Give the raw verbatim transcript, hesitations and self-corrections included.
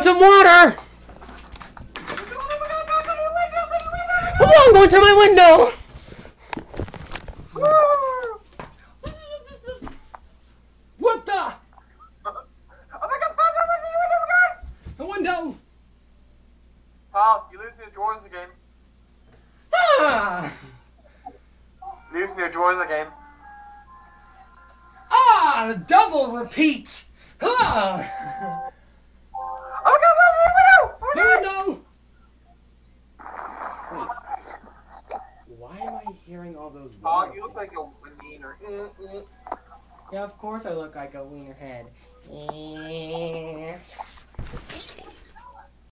want some water? Oh, I'm going to my window. What the? Oh my god, Pop, I'm in the window again! The window. Paul, you lose your drawers again. Ah. Losing your drawers again. Ah, double repeat. Ah. Oh my god, Paul, the window! Oh my god! No, no. Wait. Why am I hearing all those Paul, water you look like a wiener. Mm, mm. Yeah, of course I look like a wiener head.